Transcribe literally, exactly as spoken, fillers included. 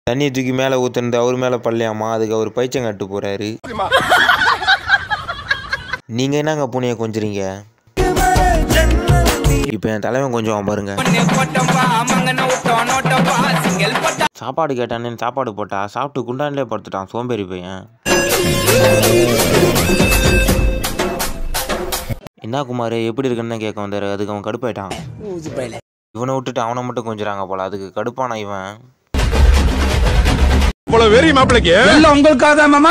தண்ணி தூக்கி மேலே ஊற்றுனது அவர் மேலே பள்ளியாமா, அதுக்கு அவர் பைச்சம் கட்டு போகிறாரு. நீங்கள் என்னங்க பூனையை கொஞ்சறீங்க? இப்போ என் தலைவன் கொஞ்சம் பாருங்க. சாப்பாடு கேட்டானே சாப்பாடு போட்டா சாப்பிட்டு குண்டான்லேயே படுத்துட்டான் சோம்பேறி பையன். என்ன குமார் எப்படி இருக்குன்னு கேட்க வந்தாரு, அதுக்கு அவன் கடுப்பாயிட்டான். இவனை விட்டுட்டு அவனை மட்டும் கொஞ்சறாங்க போல, அதுக்கு கடுப்பான இவன்.